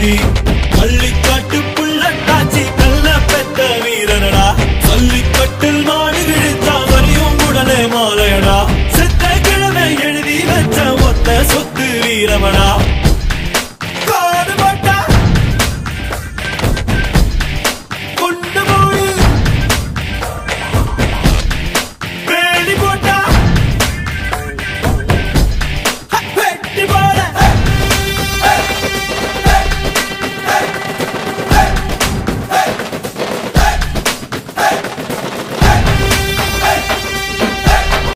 எழுதி பள்ளிக்காட்டு புள்ளட்டாச்சி கல்ல பெத்த வீரனடா பள்ளிக்கட்டில் மாடு விழித்தா வரியும் உடனே மாலையடா செத்த கிழமை எழுதி வச்ச ஒத்த சொத்து வீரமடா